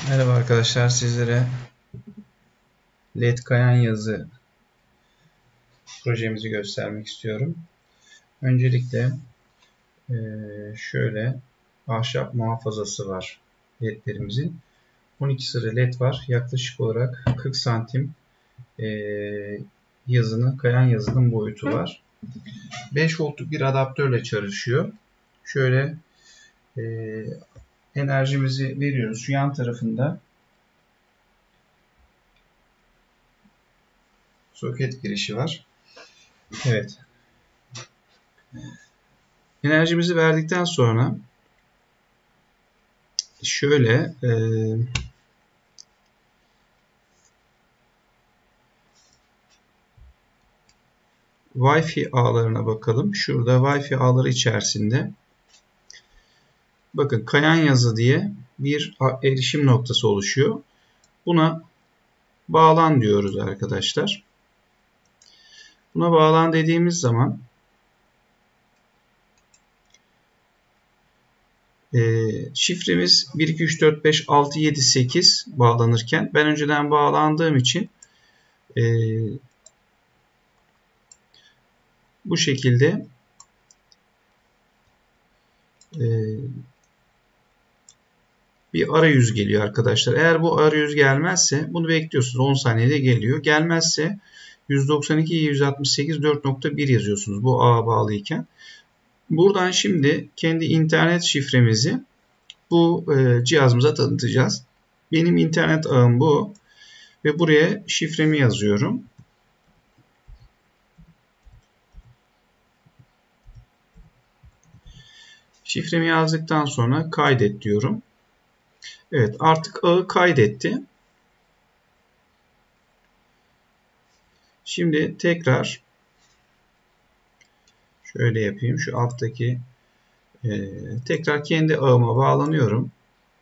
Merhaba arkadaşlar, sizlere LED kayan yazı projemizi göstermek istiyorum. Öncelikle şöyle ahşap muhafazası var LED'lerimizin. 12 sıra LED var. Yaklaşık olarak 40 santim kayan yazının boyutu var. 5 voltluk bir adaptörle çalışıyor. Şöyle enerjimizi veriyoruz. Şu yan tarafında soket girişi var. Evet. Enerjimizi verdikten sonra şöyle Wi-Fi ağlarına bakalım. Şurada Wi-Fi ağları içerisinde bakın kayan yazı diye bir erişim noktası oluşuyor. Buna bağlan diyoruz arkadaşlar. Buna bağlan dediğimiz zaman şifremiz 1 2 3 4 5 6 7 8 bağlanırken ben önceden bağlandığım için bu şekilde bir arayüz geliyor arkadaşlar. Eğer bu arayüz gelmezse bunu bekliyorsunuz. 10 saniyede geliyor. Gelmezse 192 168 4.1 yazıyorsunuz bu ağa bağlıyken. Buradan şimdi kendi internet şifremizi bu cihazımıza tanıtacağız. Benim internet ağım bu ve buraya şifremi yazıyorum. Şifremi yazdıktan sonra kaydet diyorum. Evet, artık ağı kaydetti. Şimdi tekrar şöyle yapayım. Şu alttaki tekrar kendi ağıma bağlanıyorum.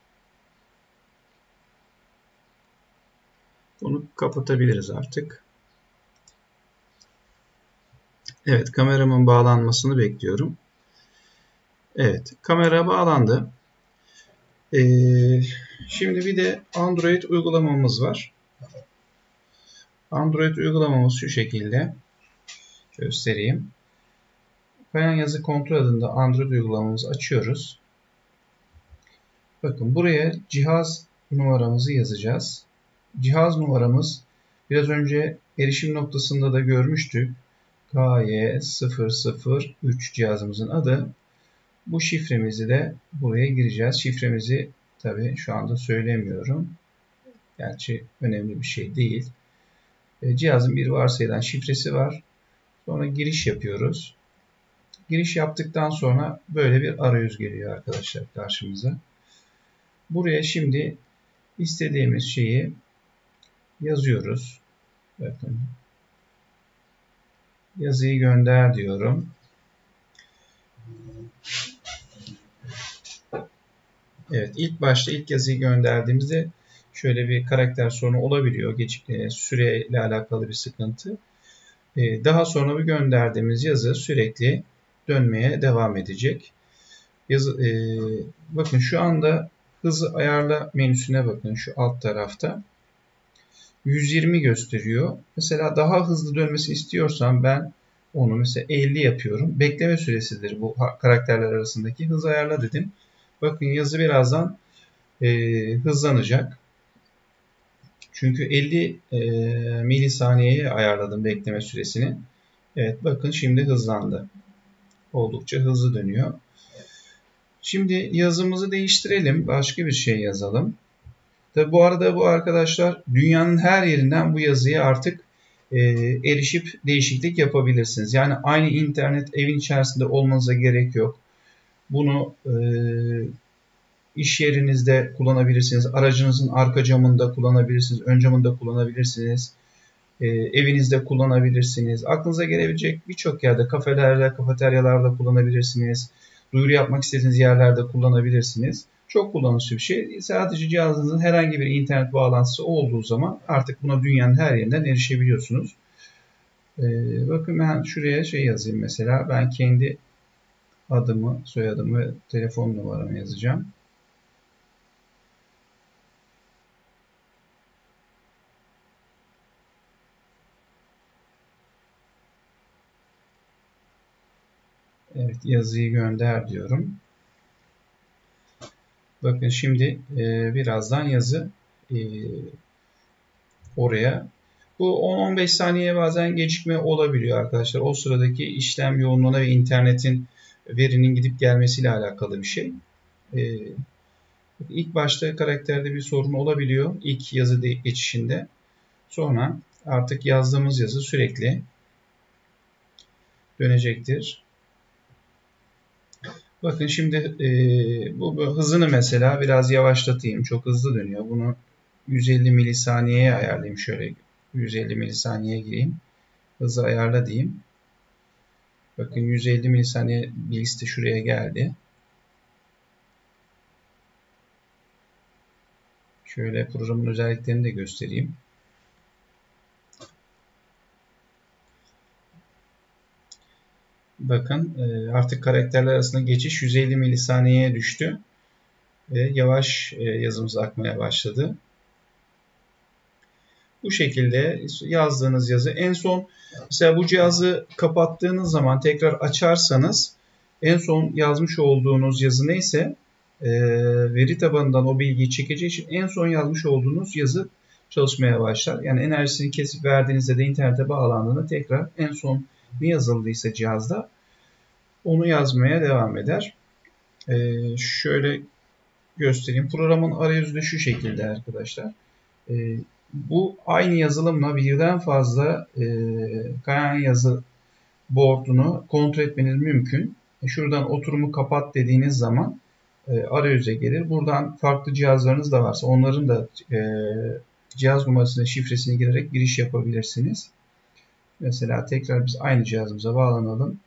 Bunu kapatabiliriz artık. Evet, kameramın bağlanmasını bekliyorum. Evet, kamera bağlandı. Şimdi bir de Android uygulamamız var. Android uygulamamız şu şekilde. Göstereyim. Kayan yazı kontrol adında Android uygulamamızı açıyoruz. Bakın buraya cihaz numaramızı yazacağız. Cihaz numaramız biraz önce erişim noktasında da görmüştük. KY003 cihazımızın adı. Bu şifremizi de buraya gireceğiz. Şifremizi tabii şu anda söylemiyorum. Gerçi önemli bir şey değil. Cihazın bir varsayılan şifresi var. Sonra giriş yapıyoruz. Giriş yaptıktan sonra böyle bir arayüz geliyor arkadaşlar karşımıza. Buraya şimdi istediğimiz şeyi yazıyoruz. Bakın. Yazıyı gönder diyorum. Evet, ilk yazıyı gönderdiğimizde şöyle bir karakter sorunu olabiliyor. Süreyle alakalı bir sıkıntı. Daha sonra bu gönderdiğimiz yazı sürekli dönmeye devam edecek. Bakın şu anda hızı ayarla menüsüne bakın şu alt tarafta. 120 gösteriyor. Mesela daha hızlı dönmesi istiyorsam ben onu mesela 50 yapıyorum. Bekleme süresidir bu karakterler arasındaki. Hız ayarla dedim. Bakın yazı birazdan hızlanacak. Çünkü 50 milisaniyeye ayarladım bekleme süresini. Evet bakın şimdi hızlandı. Oldukça hızlı dönüyor. Şimdi yazımızı değiştirelim. Başka bir şey yazalım. Tabi bu arada bu arkadaşlar dünyanın her yerinden bu yazıya artık erişip değişiklik yapabilirsiniz. Yani aynı internet evin içerisinde olmanıza gerek yok. Bunu iş yerinizde kullanabilirsiniz. Aracınızın arka camında kullanabilirsiniz. Ön camında kullanabilirsiniz. Evinizde kullanabilirsiniz. Aklınıza gelebilecek birçok yerde, kafelerde, kafeteryalarda kullanabilirsiniz. Duyuru yapmak istediğiniz yerlerde kullanabilirsiniz. Çok kullanışlı bir şey. Sadece cihazınızın herhangi bir internet bağlantısı olduğu zaman artık buna dünyanın her yerinden erişebiliyorsunuz. Bakın ben şuraya şey yazayım mesela. Ben kendi adımı, soyadımı, telefon numaramı yazacağım. Evet, yazıyı gönder diyorum. Bakın şimdi birazdan yazı oraya. Bu 10-15 saniye bazen gecikme olabiliyor arkadaşlar. O sıradaki işlem yoğunluğuna ve internetin verinin gidip gelmesiyle alakalı bir şey. İlk başta karakterde bir sorun olabiliyor. İlk yazı geçişinde. Sonra artık yazdığımız yazı sürekli dönecektir. Bakın şimdi bu hızını mesela biraz yavaşlatayım. Çok hızlı dönüyor. Bunu 150 milisaniyeye ayarlayayım. Şöyle 150 milisaniyeye gireyim. Hızı ayarla diyeyim. Bakın 150 milisaniye bilgisi de şuraya geldi. Şöyle programın özelliklerini de göstereyim. Bakın artık karakterler arasında geçiş 150 milisaniyeye düştü. Ve yavaş yazımız akmaya başladı. Bu şekilde yazdığınız yazı en son mesela bu cihazı kapattığınız zaman tekrar açarsanız en son yazmış olduğunuz yazı neyse veri tabanından o bilgiyi çekeceği için en son yazmış olduğunuz yazı çalışmaya başlar. Yani enerjisini kesip verdiğinizde de internete bağlandığında tekrar en son ne yazıldıysa cihazda onu yazmaya devam eder. Şöyle göstereyim. Programın arayüzü de şu şekilde arkadaşlar. Bu aynı yazılımla birden fazla kayan yazı board'unu kontrol etmeniz mümkün. Şuradan oturumu kapat dediğiniz zaman arayüze gelir. Buradan farklı cihazlarınız da varsa onların da cihaz numarasını, şifresini girerek giriş yapabilirsiniz. Mesela tekrar biz aynı cihazımıza bağlanalım.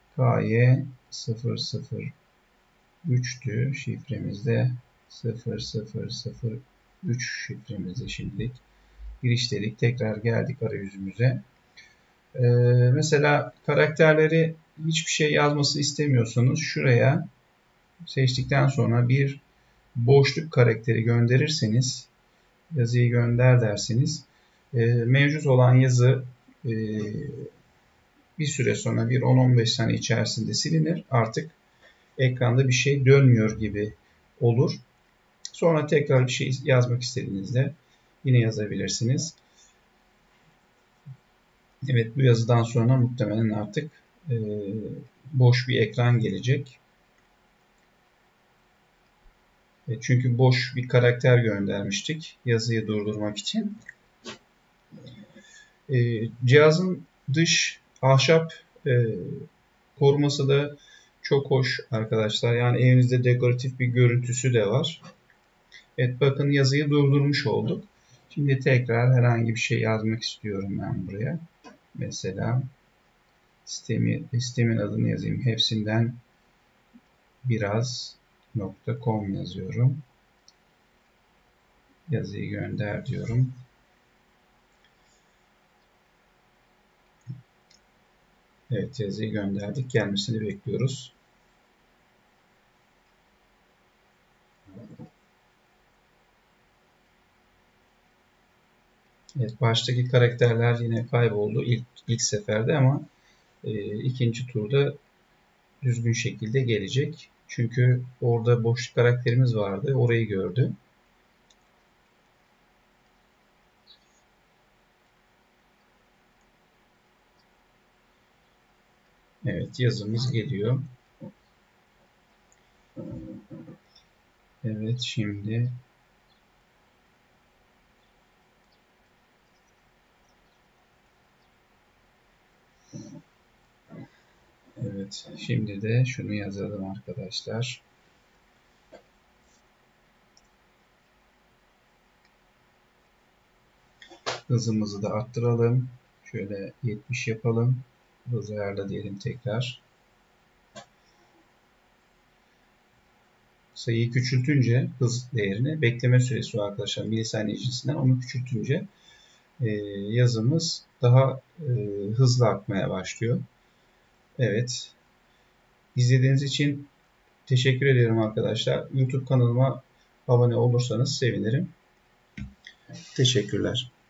KY003'tü şifremizde 0003 şifremizde şimdilik. Giriş dedik. Tekrar geldik arayüzümüze. Mesela karakterleri hiçbir şey yazması istemiyorsanız şuraya seçtikten sonra bir boşluk karakteri gönderirseniz yazıyı gönder derseniz mevcut olan yazı bir süre sonra bir 10-15 saniye içerisinde silinir. Artık ekranda bir şey dönmüyor gibi olur. Sonra tekrar bir şey yazmak istediğinizde yine yazabilirsiniz. Evet, bu yazıdan sonra muhtemelen artık boş bir ekran gelecek. Çünkü boş bir karakter göndermiştik yazıyı durdurmak için. Cihazın dış ahşap koruması da çok hoş arkadaşlar. Yani evinizde dekoratif bir görüntüsü de var. Evet, bakın yazıyı durdurmuş olduk. Şimdi tekrar herhangi bir şey yazmak istiyorum ben buraya. Mesela sistemin adını yazayım. Hepsinden biraz.com yazıyorum. Yazıyı gönder diyorum. Evet, yazıyı gönderdik. Gelmesini bekliyoruz. Evet, baştaki karakterler yine kayboldu ilk seferde ama ikinci turda düzgün şekilde gelecek. Çünkü orada boşluk karakterimiz vardı. Orayı gördü. Evet, yazımız geliyor. Evet, şimdi evet, şimdi de şunu yazalım arkadaşlar. Hızımızı da arttıralım. Şöyle 70 yapalım. Hız ayarla diyelim tekrar. Sayıyı küçültünce hız değerini bekleme süresi o arkadaşlar milisaniye cinsinden onu küçültünce yazımız daha hızlı akmaya başlıyor. Evet. İzlediğiniz için teşekkür ederim arkadaşlar. YouTube kanalıma abone olursanız sevinirim. Teşekkürler.